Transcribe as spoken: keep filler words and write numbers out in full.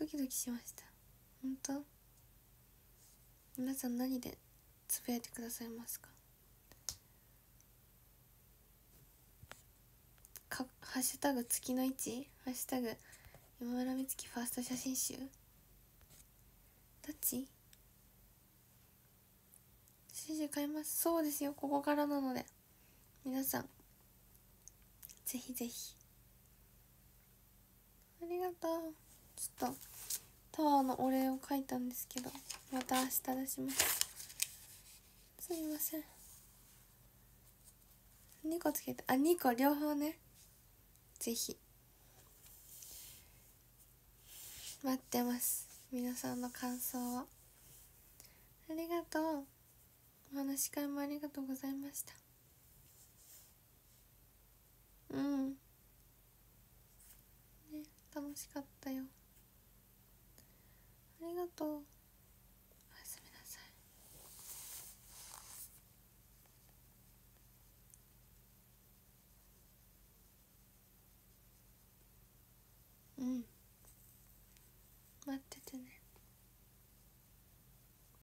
ドキドキしました。本当？皆さん何でつぶやいてくださいますか？かハッシュタグ月の位置、ハッシュタグ今村美月ファースト写真集、どっち？写真集買います。そうですよ、ここからなので皆さんぜひぜひ。ありがとう。ちょっとタワーのお礼を書いたんですけど、また明日出します。すみません。にこつけて、あ、にこ両方ね。ぜひ待ってます、皆さんの感想を。ありがとう。お話し会もありがとうございました。うんね、楽しかったよ。ありがとう。